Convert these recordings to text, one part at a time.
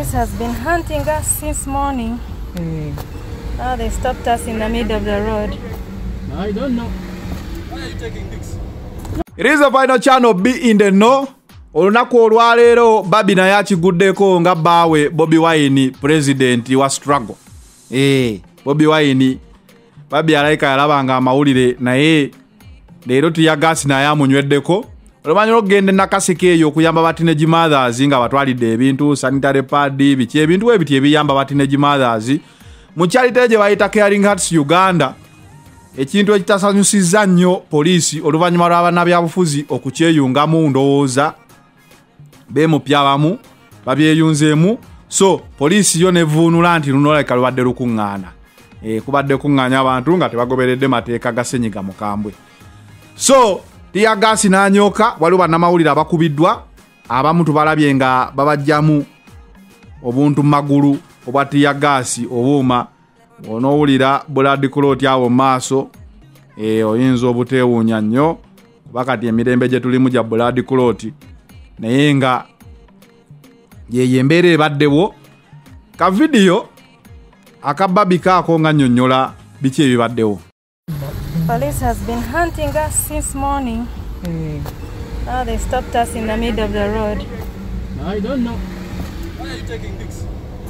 Police has been hunting us since morning. Now they stopped us in the middle of the road. I don't know. Why are you taking this? It is a final channel Be in the Know. Olunaku olwaleero Babi naye akiguddeko nga baawe Bobi Wine president wa struggle. Bobi Wine Babi alayika yalabanga amawulire naye leero tuyagasi naye amunyweddeko. Olumanyiro gende nakaseke eyo okuyamba bateenage mothers nga batwalidde ebintu sanitary pad biki ebintu ebiti ebiyamba bateenage mothers mu charity gye bayita Caring Hearts Uganda. Ekintu ekitasanyusizza nnyo poliisi oluvannyuma lw'abaana byabufuzi okukyeyungamu ndowooza beemupya abamu babyeyunzeemu. So poliisi yo nevuunula nti luno leka lubadde lukuŋŋaana. Kubadde kuŋŋaanya abantu nga tebagoberedde mateeka ga ssenyiga mukambwe. So tiyagasi n'anyooka waliwo bannamawulire abakubiddwa abamu tubalabye nga babajjamu obuntu magulu obwa tiyagasi obuuma onoowulira blood clot awo maaso oyinza obuteewuunya nnyo kuba kati emirembe gye tulimu gya blood clot naye nga yeyo embeera ebaddewo ka vidiyo akababi kaako nga nnyonnyola biki ebibaddewo. Police has been hunting us since morning. Now they stopped us in the middle of the road. I don't know. Why are you taking this?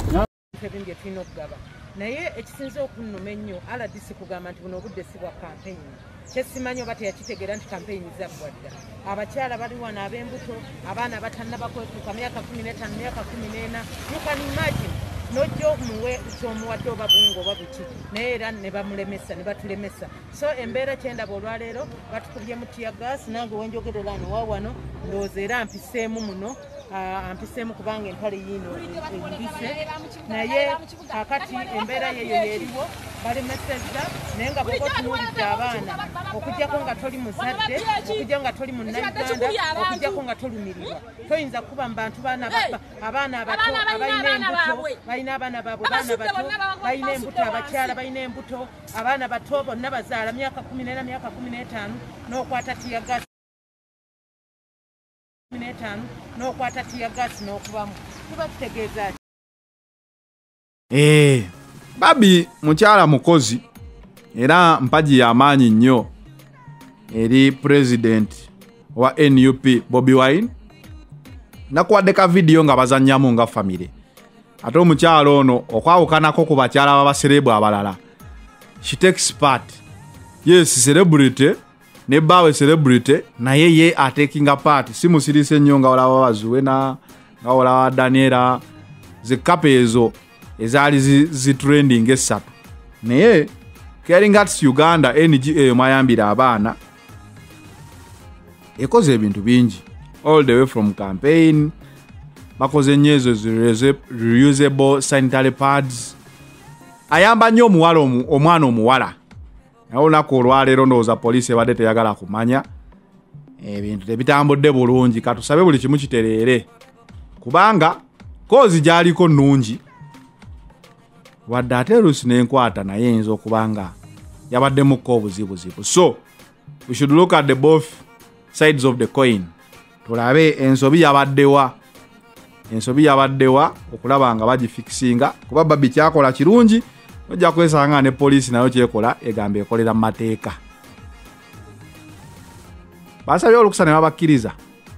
Naye ekisinze okunnuma ennyo RDC kugamba nti buno obudde si bwa campaign. Kyesimanyi oba teyakitegera nti campaign zaggwadda. Abakyala bali wano ab'embuto, abaana batannaba kwetuuka myaka 15 myaka 14. You can imagine nojjo muwe kyomuwadde oba bungo oba buki naye era ne bamulemesa ne batulemesa. So embeera kyendaba olwaleero batukubye mu teargas nange wenjogerera ano wawano ndowooza era mpiseemu muno ampiseemu kubanga empale yiino embise naye kakati embeera yeyo yeeriwo balemesezza naye nga bwoba otunuulidde abaana okugjako nga toli muzadde okujja nga toli munnayuganda okujjako nga tolumirirwa toyinza kuba mu bantu abaana abato abalina embuto balina abaana baabwe baana bato balina embuto abakyala balina embuto abaana bato bonna bazaala myaka 14 myaka 15 n'okwata tiyagasi n'okwata tiyagasi n'okubamu tuba tutegeeza Babi mukyala mukozi era mpaji y'amaanyi nnyo eri president wa NUP Bobi Wine nakuwadde ka vidiyo nga bazannyamu nga famire. Ate omukyalo ono okwawukanako ku bakyala b'abaserebu abalala. She takes part. Yes, celebrity ne bawe celebrity naye ye atakinga part. Si musirise nnyo nga olaba Bazuwena nga olaba Daniela zikape ezo ezaali zi trending esatu. Naye Caring Hearts Uganda NGO mayambira abaana ekoze ebintu bingi all the way from campaign bakoze nyezo reusable sanitary pads ayamba nnyo omwana omuwala naye olunaku olwaleero ndowooza poliisi ebadde teyagala kumanya ebintu tebitambudde bulungi katusabe buli kimu kitereere kubanga kozi gyaliko nnungi wadde ate luusi n'enkwata naye eyinza okubanga yabaddemukko obuzibuzibu. So we should look at the both sides of the coin. Tulabe ensobi yabaddewa okulaba nga bagifixinga kuba Babi kyakola kirungi ojja kwesanga ne poliisi nayo kyekola egamba ekolera mu mateeka. Basabye olukusa ne babakkiriza.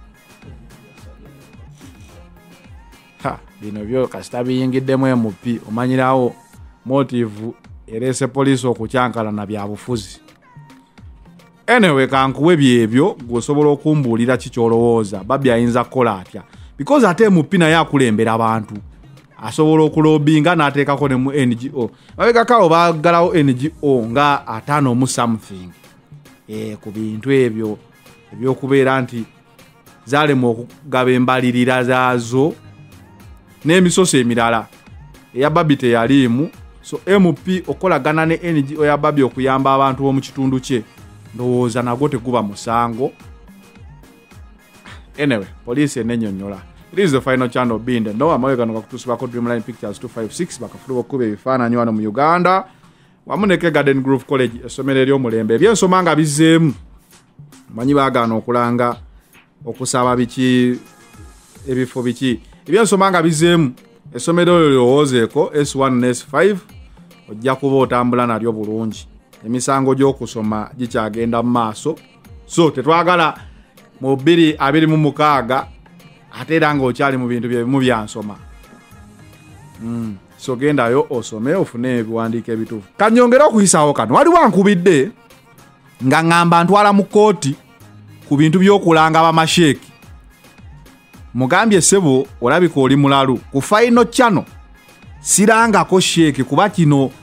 Bino byo kasita biyingiddemu MP omanyirawo motive erese poliisi okukyankalana byabufuzi. Anyway kankuwe byebyo gwosobola okumbuulira kikyolowooza Babi ayinza kukola atya because ate MP naye akulembera abantu asobola okulobinga n'ateekako ne mu NGO babegakawo baagalawo NGO nga 5 mu something ku bintu ebyo ebyokubeera nti zaalemu okugaba embalirira zaazo n'emisoso emirala eya Babi teyaliimu. So MP okolagana ne NGO ya Babi okuyamba abantu b'omu kitundu kye ndowooza nagwo teguba musango. Anyway, police enennyonnyola. It is the final channel Be in the Know. Amawegano gakutusibako Dreamline Pictures 256 bakafuluba okuba ebifaananyi wano mu Uganda wamu ne Garden Grove College essomero ery'omulembe ebyensoma nga bizzeemu manyi baagaana okulanga okusaba biki ebifo biki ebyensoma nga bizzeemu essomero lyowozeeko S1 ne S5 ojja kuba otambula nalyo bulungi. Emisango gy'okusoma gikyagenda mu maaso, so tetwagala mu 2026 ate era ng'okyali mu bintu byebimu byansoma. So gendayo osome ofune ebiwandiiko ebituufu. Kanyongera okuyisaawo kano, waliwo ankubidde nga ngamba ntwala mu kooti ku bintu by'okulanga bamasheeki. Mugambye ssebo olabika oli mulalu ku Final Channel sirangako sheeki kuba kino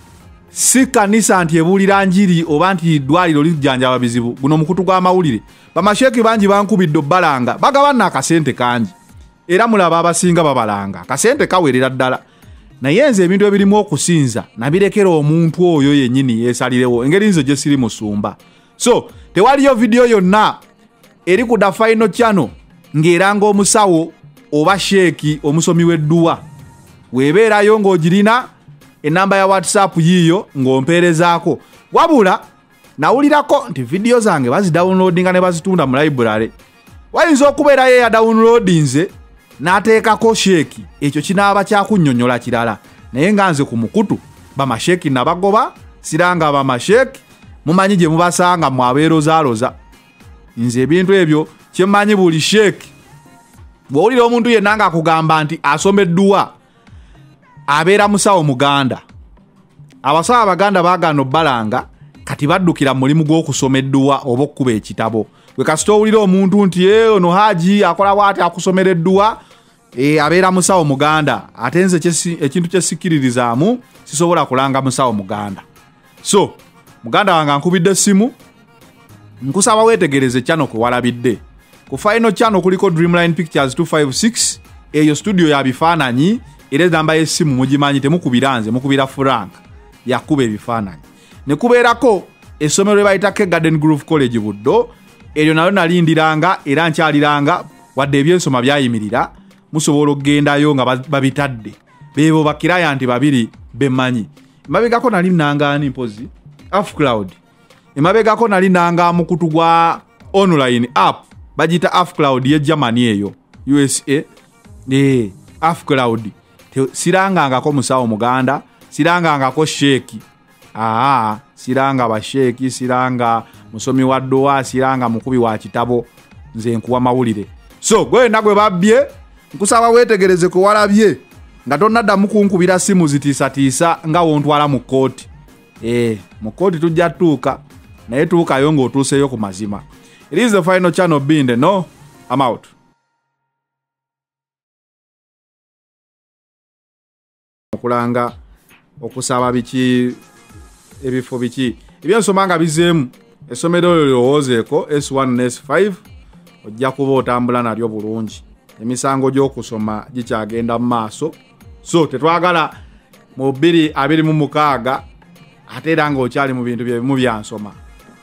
si kanisa nti ebuulira njiri oba nti ddwaliro lijjanjaba bizibu. Guno mukutu gw'amawulire bamasheeki bangi bankubidde obbalanga bagabana akasente kangi era mulaba abasinga babalanga akasente kawerera ddala, naye nze ebintu ebirimu okusinza nabirekera omuntu oyo yennyini yeesalirewo, engeri nze gye siri musumba. So tewaliyo video yonna eri ku da Final Channel ng'eranga omusawo oba sheeki omusomi w'edduwa. Weebeerayo ng'ogirina enamba ya WhatsApp yiyo ng'ompeerezaako, wabula nawulirako nti video zange bazidownloadinga ne bazitunda mu library. Wayinza okubeerayo ya downloadinze n'ateekako sheeki, ekyo kinaaba kyakunnyonnyola kirala, naye nga nze ku mukutu bamasheeki nabagoba siranga bamasheeki mumanyi gye mubasanga mu abeerozaloza. Nze ebintu ebyo kyemmanyi buli sheeki bw'owulira omuntu yenna nga akugamba nti asomeddwa abeera musawo Muganda. Abasawo Abaganda baagaana obbalanga kati baddukira mulimu gw'okusoma edduwa oba okkuba ekitabo. Gwe kasita owulira omuntu nti ono Haji akola bw'ati akusomera edduwa abeera musawo Muganda, ate nze ekintu kye sikkiririzaamu sisobola kulanga musawo Muganda. So muganda wange ankubidde essimu, nkusaba weetegereze channel kwe walabidde. Ku Final Channel kuliko Dreamline Pictures 256, eyo studio ya bifaananyi era namba y'essimu mugimanyi, temukubira nze mukubira Frank yakuba ebifaananyi. Ne kubeerako essomero lye bayita K Garden Grove College Buddo, eryo nalyo nalindiranga era nkyaliranga wadde ebyensoma byayimirira, musobola okugendayo nga babitadde. Beebo bakirayanti babiri bemanyi. Emabegako nali nangaani mpozi Afcloud. Emabegako nali nanga mukutu gwa online app bagita Afcloud ye Germany eyo USA. Afcloud sirangangako musawo Muganda, sirangangako sheeki. Siranga basheeki, siranga musomi wa ddowa, siranga mukubi wa kitabo, nze nkuwa mawulire. So gwe nagwe babbye, nkusaba weetegereze ko walabye nga tonnaddamu kunkubira simu zitiisatiisa nga wontwala mu kooti. Mu kooti tujja tuuka, naye tuukayo ng'otuuseyo ku mazima. It is the Final Channel being the no. I'm out. Okulanga okusaba biki ebifo biki ebyensoma nga bizeemu essomero lyowozeeko S1 ne S5 ojja kuba otambula nalyo bulungi. Emisango gy'okusoma gikyagenda mu maaso, so tetwagala mu 2026 ate era ng'okyali mu bintu byebimu byansoma.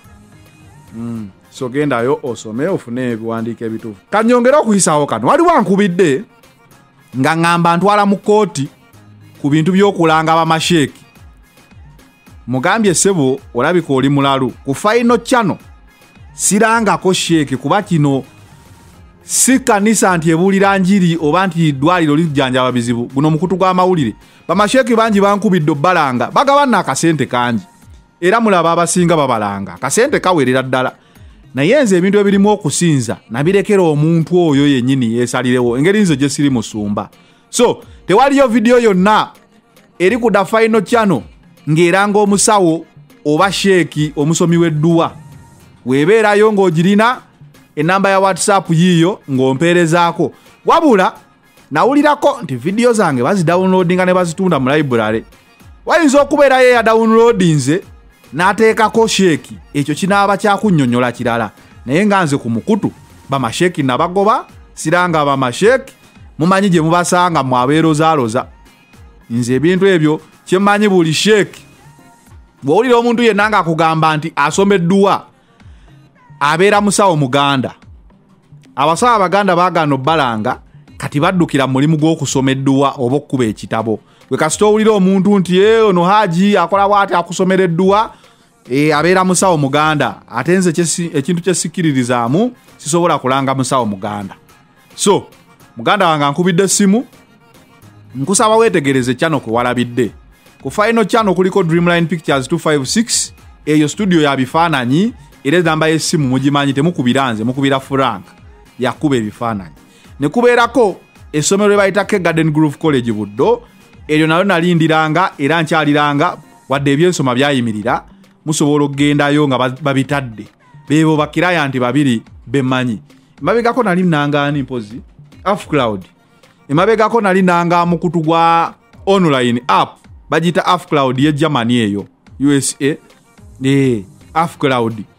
So gendayo osome ofune ebiwandiiko ebituufu. Kanyongera okuyisaawo kano, waliwo ankubidde nga ngamba ntwala mu kooti ku bintu by'okulanga bamasheeki. Mugambye ssebo olabika oli mulalu ku Final Channel sirangako sheeki kuba kino si kanisa nti ebuulira njiri oba nti ddwaliro lijjanjaba bizibu. Guno mukutu gw'amawulire bamasheeki bangi bankubidde obbalanga bagabana akasente kangi era mulaba abasinga babalanga akasente kawerera ddala, naye nze ebintu ebirimu okusinza nabirekera omuntu oyo yennyini yeesalirewo, engeri nze gye siri musumba. So tewaliyo video yonna eri ku da Final Channel ng'eranga omusawo oba sheeki omusomi w'edduwa. Weebeerayo ng'ogirina enamba ya WhatsApp yiyo ng'ompeerezaako, wabula nawulirako nti video zange bazidownloadinga ne bazitunda mu library. Wayinza okubeerayo ya downloadinze n'ateekako sheeki, ekyo kinaaba kyakunnyonnyola kirala, naye nga nze ku mukutu bamasheeki nabagoba siranga bamasheeki mumanyi gye mubasanga mu abeerozaloza. Nze ebintu ebyo kyemmanyi buli sheeki bw'owulira omuntu yenna nga akugamba nti asomeddwa abeera musawo Muganda. Abasawo Abaganda baagaana obbalanga kati baddukira mulimu gw'okusoma edduwa oba okkuba ekitabo. Gwe kasita owulira omuntu nti ono Haji akola bw'ati akusomera edduwa abeera musawo Muganda, ate nze ekintu kye sikkiririzaamu sisobola kulanga musawo Muganda. So muganda wange ankubidde essimu, nkusaba wetegereze channel kwe walabidde. Ku final channel kuliko Dreamline Pictures 256 eyo studio ya bifaananyi era namba y'essimu mugimanyi temukubiranze mukubira Frank yakuba ebifaananyi. Ne kubeerako essomero bayita Garden Grove College Buddo eryo nalo nalindiranga era nkyaliranga wadde ebyensoma byayimirira musobola okgendayo nga babitadde bebo bakiraya babiri bemanyi. Mabegako nali nangaani mpozi Afcloud. Emabegako nali nanga mukutu gwa online app bajita Afcloud ye Germany eyo USA Afcloud